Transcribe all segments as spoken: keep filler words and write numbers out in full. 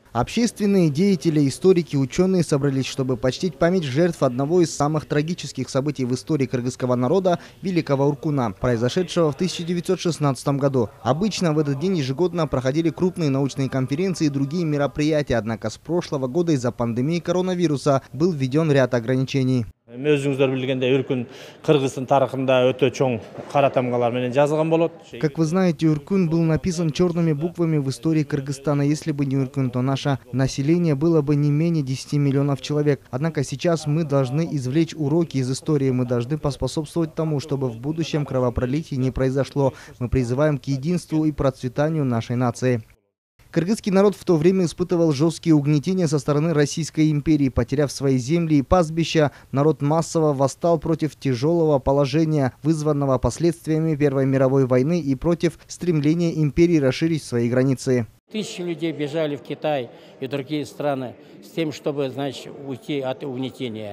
Общественные деятели, историки, ученые собрались, чтобы почтить память жертв одного из самых трагических событий в истории кыргызского народа – Великого Уркуна, произошедшего в тысяча девятьсот шестнадцатом году. Обычно в этот день ежегодно проходили крупные научные конференции и другие мероприятия, однако с прошлого года из-за пандемии коронавируса был введен ряд ограничений. Өзүңүздөр билгендей Үркүн Кыргызстан тарыхында өтө чоң кара тамгалар менен жазылган болот. Как вы знаете, Уркун был написан черными буквами в истории Кыргызстана. Если бы не Уркун, то наше население было бы не менее десяти миллионов человек. Однако сейчас мы должны извлечь уроки из истории. Мы должны поспособствовать тому, чтобы в будущем кровопролитие не произошло. Мы призываем к единству и процветанию нашей нации. Кыргызский народ в то время испытывал жесткие угнетения со стороны Российской империи. Потеряв свои земли и пастбища, народ массово восстал против тяжелого положения, вызванного последствиями Первой мировой войны, и против стремления империи расширить свои границы. Тысячи людей бежали в Китай и другие страны с тем, чтобы, значит, уйти от угнетения.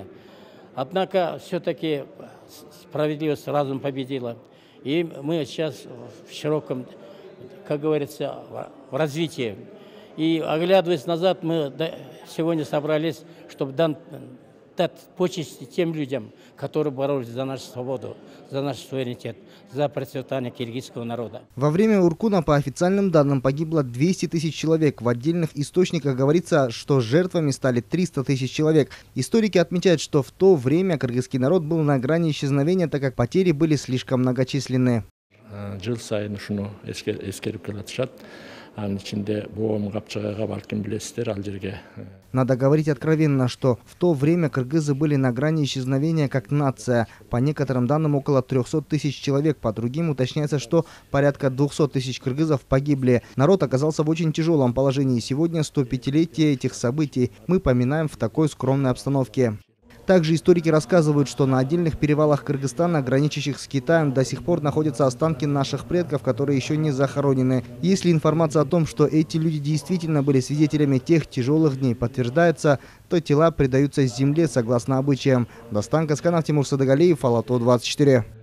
Однако все-таки справедливость разум победила. И мы сейчас в широком, как говорится, в развитии. И оглядываясь назад, мы сегодня собрались, чтобы дать почести тем людям, которые боролись за нашу свободу, за наш суверенитет, за процветание киргизского народа. Во время Уркуна, по официальным данным, погибло двести тысяч человек. В отдельных источниках говорится, что жертвами стали триста тысяч человек. Историки отмечают, что в то время кыргызский народ был на грани исчезновения, так как потери были слишком многочисленны. Жыл сайын ушуну эскерип келатышат. Анын ичинде боом капчыгайга балким билесиздер, ал жерге. Надо говорить откровенно, что в то время кыргызы были на грани исчезновения как нация. По некоторым данным, около трёхсот тысяч человек, по другим уточняется, что порядка двухсот тысяч кыргызов погибли. Народ оказался в очень тяжелом положении. Сегодня сто пятилетие этих событий мы поминаем в такой скромной обстановке. Также историки рассказывают, что на отдельных перевалах Кыргызстана, граничащих с Китаем, до сих пор находятся останки наших предков, которые еще не захоронены. Если информация о том, что эти люди действительно были свидетелями тех тяжелых дней, подтверждается, то тела предаются земле согласно обычаям. Достан Касканов, Тимур Садагалиев, Ала То двадцать четыре.